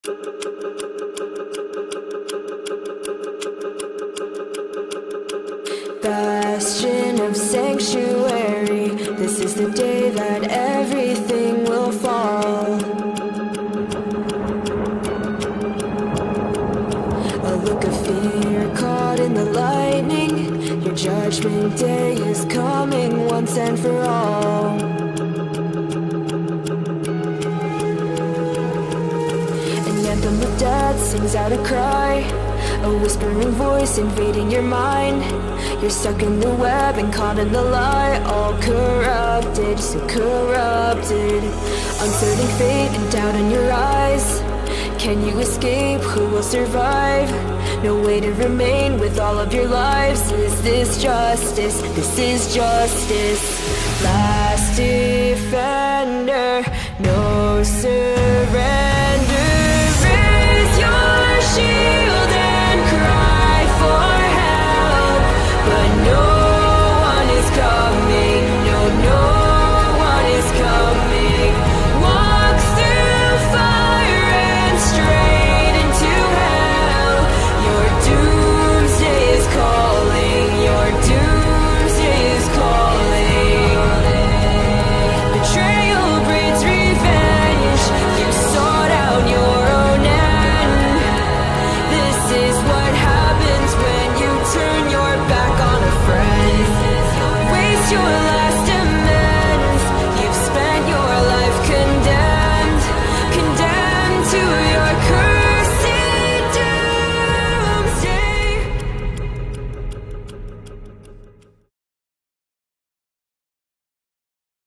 Bastion of sanctuary, this is the day that everything will fall. A look of fear caught in the lightning. Your judgment day is coming once and for all. An anthem of death sings out a cry, a whispering voice invading your mind. You're stuck in the web and caught in the lie, all corrupted, so corrupted. Uncertain fate and doubt in your eyes. Can you escape? Who will survive? No way to remain with all of your lives. Is this justice? This is justice. Last defender, no surrender.